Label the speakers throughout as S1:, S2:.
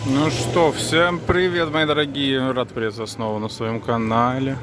S1: Ну что, всем привет, мои дорогие! Рад приветствовать снова на своем канале.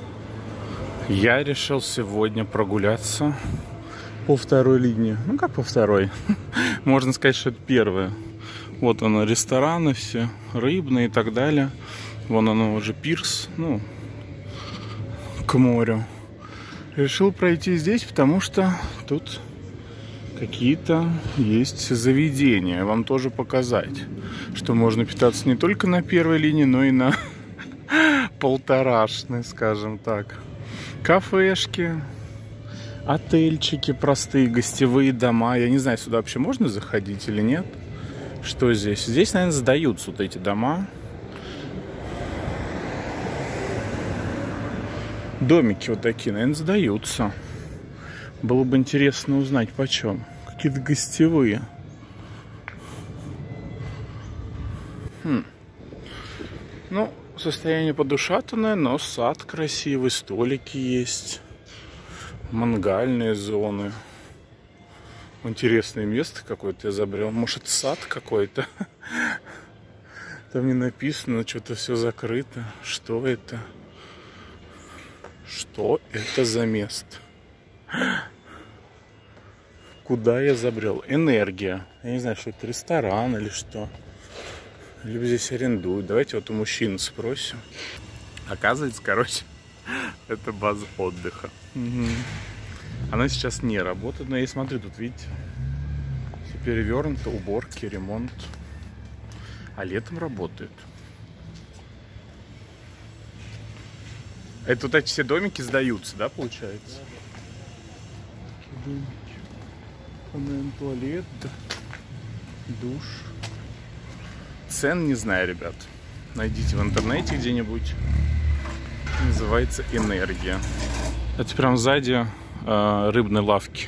S1: Я решил сегодня прогуляться по второй линии. Ну как по второй? Можно сказать, что это первая. Вот оно, рестораны все, рыбные и так далее. Вон оно уже пирс, ну, к морю. Решил пройти здесь, потому что тут какие-то есть заведения. Вам тоже показать, что можно питаться не только на первой линии, но и на полторашной, скажем так. Кафешки, отельчики простые, гостевые дома. Я не знаю, сюда вообще можно заходить или нет. Что здесь? Здесь, наверное, сдаются вот эти дома. Домики вот такие, наверное, сдаются. Было бы интересно узнать, почем. Какие-то гостевые. Ну, состояние подушатанное, но сад красивый, столики есть. Мангальные зоны. Интересное место какое-то я забрел. Может, сад какой-то? Там не написано, что-то все закрыто. Что это? Что это за место? Куда я забрел? Энергия. Я не знаю, что это ресторан или что. Либо здесь арендуют. Давайте вот у мужчин спросим. Оказывается, короче, это база отдыха. Угу. Она сейчас не работает, но я смотрю, тут, видите, все перевернуто, уборки, ремонт. А летом работает. Это вот эти все домики сдаются, да, получается? Домики. Наверное, туалет, душ. Цен не знаю, ребят. Найдите в интернете где-нибудь. Называется «Энергия». Это прям сзади рыбной лавки.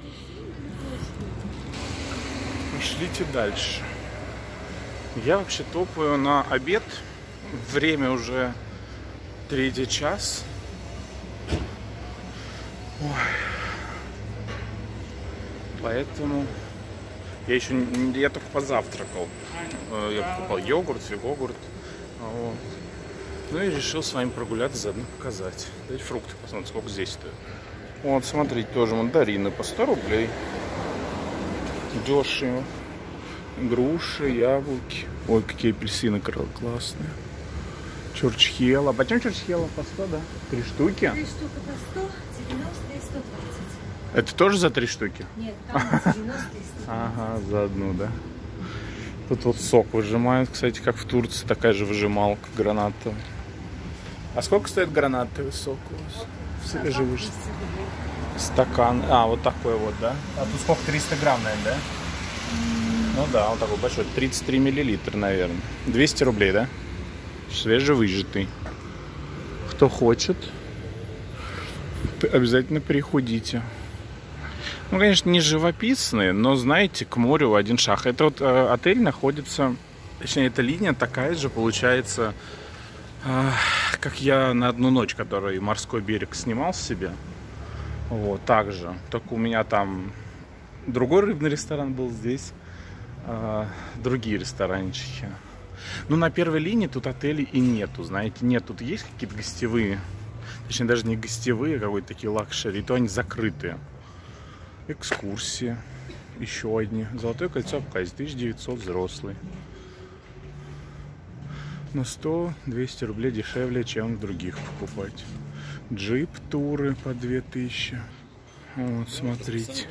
S1: Пошлите дальше. Я вообще топаю на обед. Время уже 3 час. Ой. Поэтому я только позавтракал. Я покупал йогурт, йогурт. Вот. Ну и решил с вами прогуляться, заодно показать. Дайте фрукты посмотрим, сколько здесь стоит. Вот, смотрите, тоже мандарины по 100 рублей. Дешево. Груши, яблоки. Ой, какие апельсины классные. Чурчхела. Почем чурчхела? По 100, да? 3 штуки?
S2: 3 штуки по 100, 90 и 120.
S1: Это тоже за 3 штуки?
S2: Нет, там 90 и 120.
S1: Ага, за одну, да. Тут вот сок выжимают, кстати, как в Турции, такая же выжималка гранатовая. А сколько стоит гранатовый сок у вас? Свежевыжатый. Стакан. А, вот такой вот, да? А тут сколько? 300 грамм, наверное, да? Ну да, он такой большой. 33 миллилитра, наверное. 200 рублей, да? Свежевыжатый. Кто хочет, обязательно приходите. Ну, конечно, не живописные, но, знаете, к морю в один шаг. Это вот отель находится, точнее, эта линия такая же, получается, как я на одну ночь, который морской берег снимал себе. Вот, так же. Только у меня там другой рыбный ресторан был, здесь другие ресторанчики. Ну, на первой линии тут отелей и нету, знаете. Нет, тут есть какие-то гостевые, точнее, даже не гостевые, а какие-то такие лакшери, то они закрытые. Экскурсии. Еще одни. Золотое кольцо Абхазии. 1900 взрослый. На 100-200 рублей дешевле, чем в других покупать. Джип-туры по 2000. Вот, смотрите.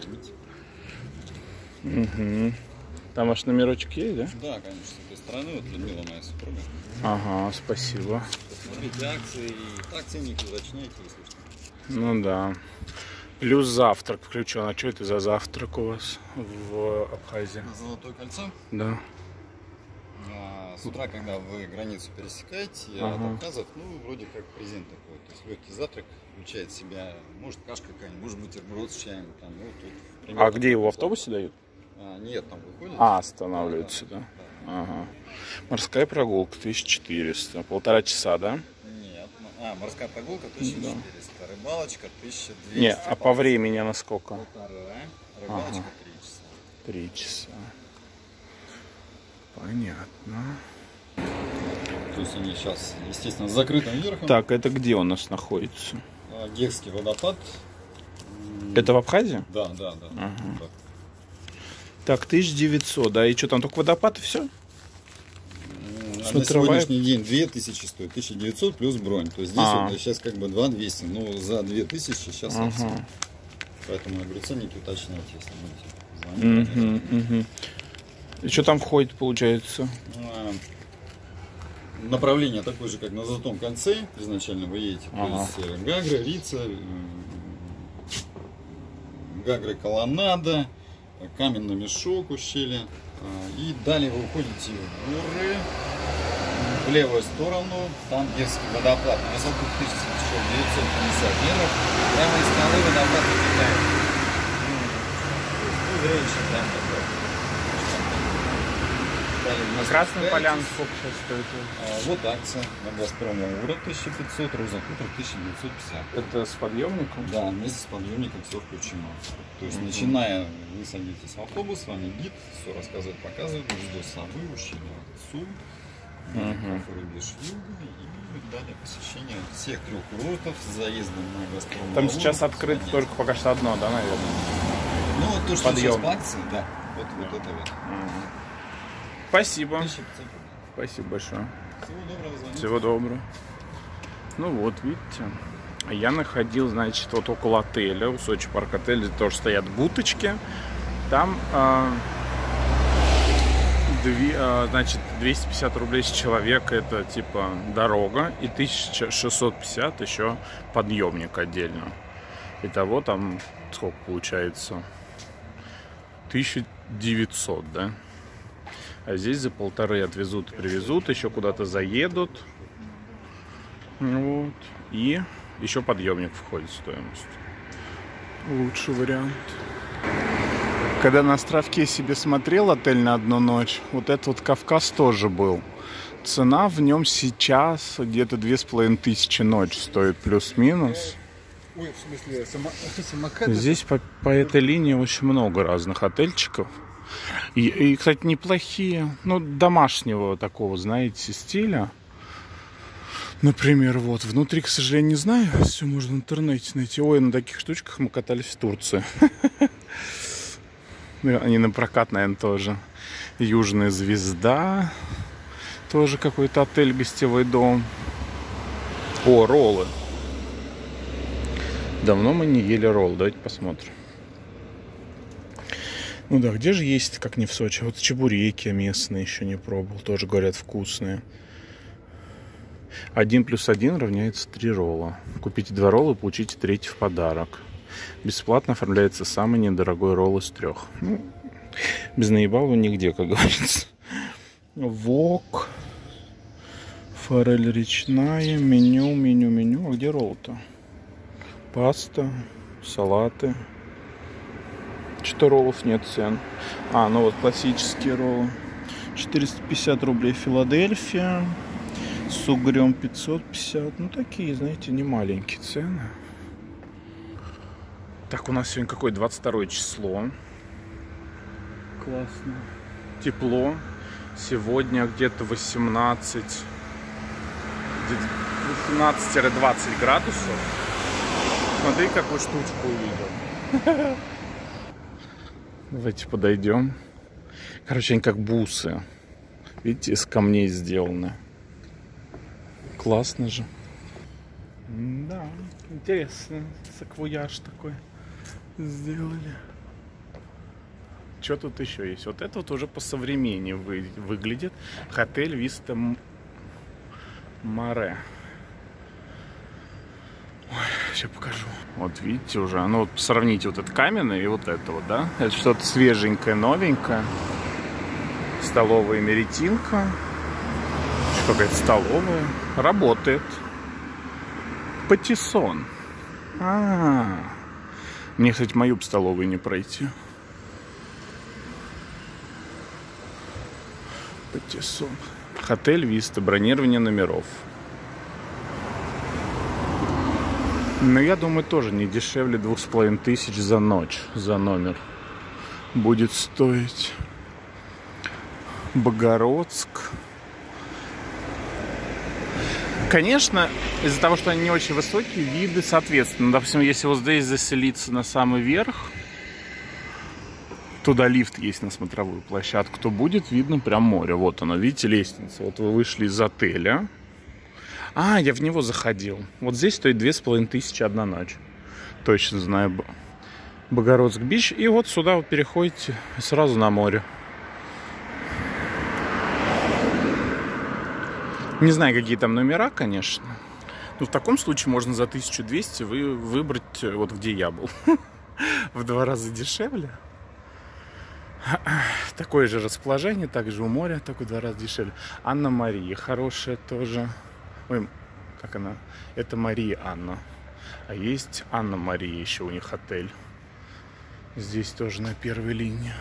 S1: Угу. Там аж номерочек есть, да?
S3: Да, конечно. С этой стороны вот Людмила, моя супруга.
S1: Ага, спасибо.
S3: Смотрите акции и так ценники уточняйте, если что.
S1: Ну да. Плюс завтрак включен. А что это за завтрак у вас в Абхазии?
S3: Золотое кольцо?
S1: Да.
S3: С утра, когда вы границу пересекаете от Абхазов, ну, вроде как презент такой. То есть легкий завтрак включает в себя, может, кашка какая-нибудь, может, бутерброд с чаем. Там, ну, тут, примерно,
S1: А где его в автобусе дают?
S3: Нет, там выходит.
S1: Останавливаются, да? Ага. Морская прогулка 1400. 1,5 часа, да?
S3: Нет. Морская прогулка 1400. Да. Рыбалочка 1200.
S1: Не, а по времени на сколько?
S3: 1,5. Рыбалочка 3 часа.
S1: 3 часа. Понятно.
S3: То есть они сейчас, естественно, с закрытым верхом.
S1: Так, это где у нас находится?
S3: Гекский водопад.
S1: Это в Абхазии?
S3: Да, да, да.
S1: Ага.
S3: Да.
S1: Так, 1900, да, и что там, только водопад и все?
S3: На сегодняшний день 2000 стоит, 1900 плюс бронь. То есть здесь вот сейчас как бы 2200, но за 2000 сейчас акция. Поэтому я говорю, ценники уточнять, если будете.
S1: И что там входит, получается?
S3: Направление такое же, как на Золотом кольце. Изначально вы едете. То есть Гагра, Рица, Гагра, Колоннада, Каменный мешок, ущелье. И далее вы уходите в горы, в левую сторону, там Герский водопад, на высоту 1950 метров, прямо из скалы водопад вытекает. Ну, зрелище прям такое.
S1: Красная Поляна сколько сейчас стоит?
S3: Вот акция на Газпром Аура 1500, Роза Хутор 1950.
S1: Это с подъемником?
S3: Да, вместе с подъемником все включено. То есть начиная, вы садитесь в автобус, с вами гид, все рассказывает, показывает, ждет собой, ущелье Сум, Рубеж Юга и далее посещение всех 3 курортов с заездом на Газпром Аура.
S1: Там сейчас открыто только пока что одно, да, наверное?
S3: Ну вот то, что сейчас по акции, да, вот это вот.
S1: Спасибо. Спасибо большое.
S3: Всего доброго, звоните.
S1: Всего доброго. Ну вот, видите, я находил, значит, вот около отеля, у Сочи Парк отеля тоже стоят будочки. Там, значит, 250 рублей с человека, это типа дорога, и 1650 еще подъемник отдельно. Итого там сколько получается? 1900, да? А здесь за 1500 отвезут, привезут, еще куда-то заедут. Вот. И еще подъемник входит в стоимость. Лучший вариант. Когда на островке себе смотрел отель на одну ночь, вот этот вот Кавказ тоже был. Цена в нем сейчас где-то 2500 ночь стоит, плюс-минус.
S4: Ой, в смысле, самокаты?
S1: Здесь по этой линии очень много разных отельчиков. И, кстати, неплохие, ну, домашнего такого, знаете, стиля. Например, вот, внутри, к сожалению, не знаю, все можно в интернете найти. Ой, на таких штучках мы катались в Турции. Они на прокат, наверное, тоже. Южная звезда. Тоже какой-то отель, гостевой дом. О, роллы. Давно мы не ели ролл, давайте посмотрим. Ну да, где же есть, как не в Сочи? Вот чебуреки местные еще не пробовал. Тоже, говорят, вкусные. 1 + 1 равняется 3 ролла. Купите 2 ролла, получите 3 в подарок. Бесплатно оформляется самый недорогой ролл из 3. Ну, без наебалу нигде, как говорится. Вок. Форель речная. Меню. А где ролл-то? Паста. Салаты. Что роллов нет цен. Ну вот классические роллы. 450 рублей Филадельфия. С угрем 550. Ну такие, знаете, не маленькие цены. Так, у нас сегодня какое? 22 число. Классно. Тепло. Сегодня где-то 18-20 градусов. Смотри, какую штучку увидел. Давайте подойдем. Короче, они как бусы. Видите, из камней сделаны. Классно же. Да, интересно. Саквояж такой сделали. Что тут еще есть? Вот это вот уже по современнее выглядит. Отель Виста Море. Сейчас покажу. Вот видите уже. Ну вот сравните вот это каменное и вот это вот, да? Это что-то свеженькое, новенькое. Столовая Меретинка. Какая-то столовая. Работает. Патиссон. Мне, кстати, мою б столовую не пройти. Патиссон. Отель Виста. Бронирование номеров. Но я думаю, тоже не дешевле 2500 за ночь, за номер будет стоить. Богородск. Конечно, из-за того, что они не очень высокие, виды соответственно. Допустим, если вот здесь заселиться на самый верх, туда лифт есть на смотровую площадку, то будет видно прям море. Вот оно, видите, лестница. Вот вы вышли из отеля. А, я в него заходил. Вот здесь стоит 2500 одна ночь. Точно знаю. Богородск-Бич. И вот сюда вы переходите сразу на море. Не знаю, какие там номера, конечно. Но в таком случае можно за 1200 выбрать, вот где я был. В 2 раза дешевле. Такое же расположение, также у моря, только в 2 раза дешевле. Анна-Мария хорошая тоже. Ой, как она? Это Мария Анна. А есть Анна-Мария еще у них отель. Здесь тоже на первой линии.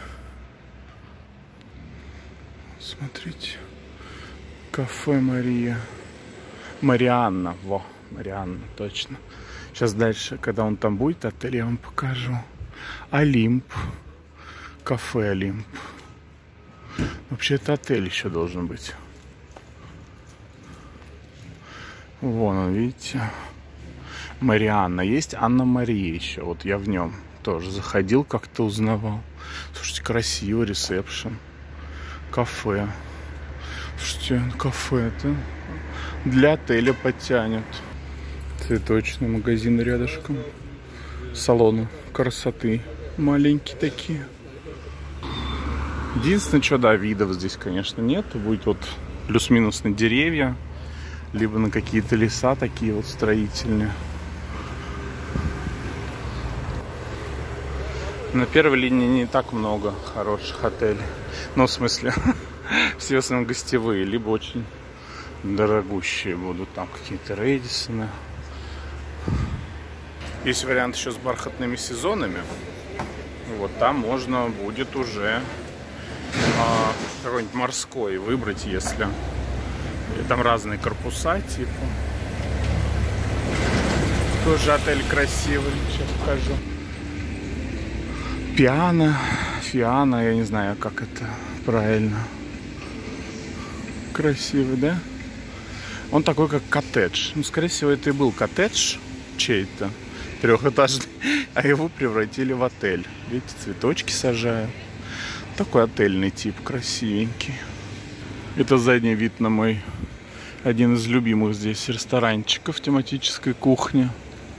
S1: Смотрите. Кафе Мария. Марианна. Во, Марианна, точно. Сейчас дальше, когда он там будет, отель я вам покажу. Олимп. Кафе Олимп. Вообще это отель еще должен быть. Вон он, видите. Марианна. Есть Анна-Мария еще. Вот я в нем тоже заходил, как-то узнавал. Слушайте, красиво, ресепшн. Кафе. Слушайте, кафе-то для отеля потянет. Цветочный магазин рядышком. Салоны красоты. Маленькие такие. Единственное, что, да, видов здесь, конечно, нет. Будет вот плюс-минус на деревья. Либо на какие-то леса такие вот строительные. На первой линии не так много хороших отелей. Ну, в смысле, все в основном гостевые. Либо очень дорогущие будут. Там какие-то Рэдисоны. Есть вариант еще с бархатными сезонами. Вот там можно будет уже какой-нибудь морской выбрать, если... И там разные корпуса, типа. Тоже отель красивый. Сейчас покажу. Фиана, я не знаю, как это правильно. Красивый, да? Он такой, как коттедж. Ну, скорее всего, это и был коттедж чей-то, 3-этажный, а его превратили в отель. Видите, цветочки сажают. Такой отельный тип, красивенький. Это задний вид на мой один из любимых здесь ресторанчиков тематической кухни.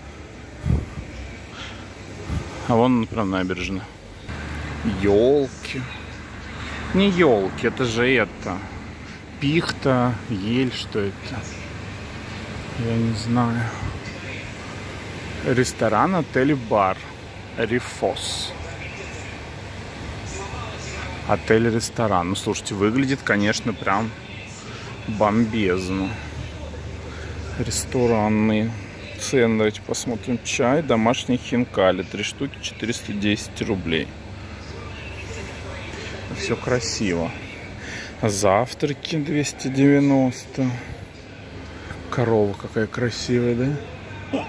S1: А вон, например, набережная. Елки. Не елки, это же это. Пихта, ель, что это? Я не знаю. Ресторан, отель, бар. Рифос. Отель-ресторан. Ну, слушайте, выглядит, конечно, прям бомбезно. Ресторанные цены. Давайте посмотрим. Чай, домашние хинкали. 3 штуки, 410 рублей. Все красиво. Завтраки 290. Корова какая красивая, да?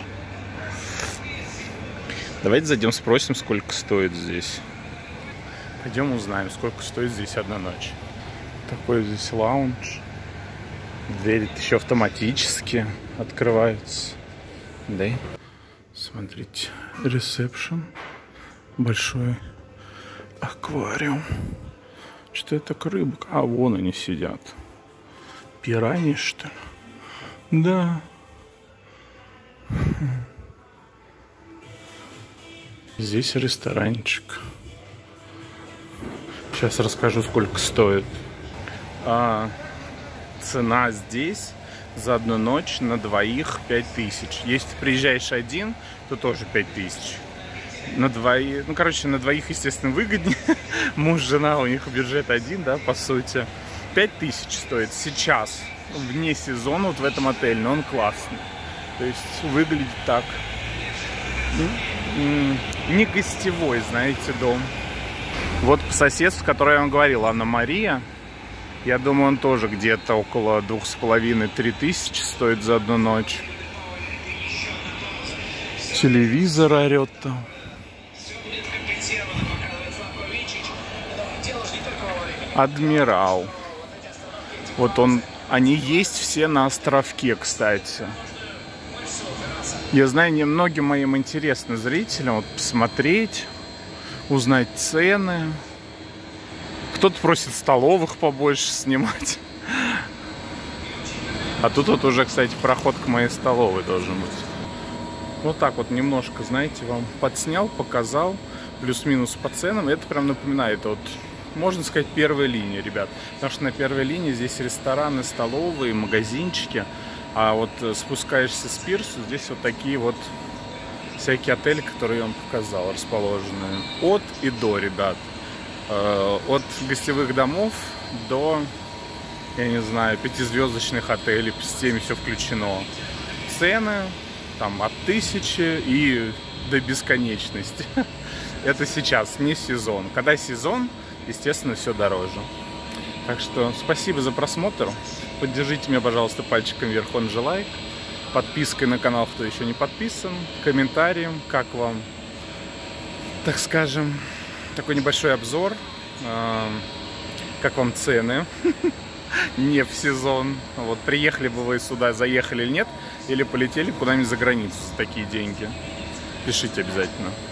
S1: Давайте зайдем, спросим, сколько стоит здесь. Пойдем узнаем, сколько стоит здесь одна ночь. Такой здесь лаунж. Двери еще автоматически открываются. Да? Смотрите, ресепшн. Большой аквариум. Что это так рыбок? А, вон они сидят. Пираньи, что ли? Да. Здесь ресторанчик. Сейчас расскажу, сколько стоит. Цена здесь за одну ночь на двоих 5000. Если приезжаешь один, то тоже 5000. На двоих, ну, короче, на двоих, естественно, выгоднее. Муж, жена, у них бюджет один, да, по сути. 5000 стоит сейчас, вне сезона, вот в этом отеле, но он классный. То есть выглядит так. Не гостевой, знаете, дом. Вот по соседству, который я вам говорил, Анна-Мария. Я думаю, он тоже где-то около 2500-3000 тысячи стоит за одну ночь. Телевизор орет там. Адмирал. Вот он, они есть все на островке, кстати. Я знаю, немногим моим интересно зрителям вот посмотреть, узнать цены. Кто-то просит столовых побольше снимать. А тут вот уже, кстати, проход к моей столовой должен быть. Вот так вот немножко, знаете, вам подснял, показал, плюс-минус по ценам. Это прям напоминает, вот, можно сказать, первая линия, ребят. Потому что на первой линии здесь рестораны, столовые, магазинчики. А вот спускаешься с пирсу, здесь вот такие вот всякие отели, которые я вам показал, расположены от и до, ребят. От гостевых домов до, я не знаю, 5-звездочных отелей, с теми все включено. Цены там от 1000 и до бесконечности. Это сейчас, не сезон. Когда сезон, естественно, все дороже. Так что спасибо за просмотр. Поддержите меня, пожалуйста, пальчиком вверх, он же лайк. Подпиской на канал, кто еще не подписан. Комментарием, как вам, так скажем, такой небольшой обзор. Как вам цены? Не в сезон. Вот приехали бы вы сюда, заехали или нет, или полетели куда-нибудь за границу за такие деньги. Пишите обязательно.